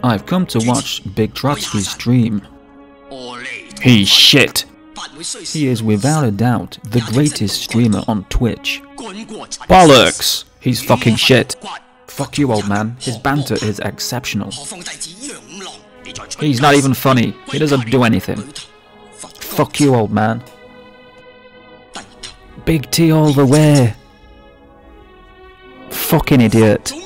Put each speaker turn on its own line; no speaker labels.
I've come to watch Big Trotsky stream. He's shit. He is without a doubt the greatest streamer on Twitch. Bollocks! He's fucking shit. Fuck you, old man. His banter is exceptional. He's not even funny. He doesn't do anything. Fuck you, old man. Big T all the way. Fucking idiot.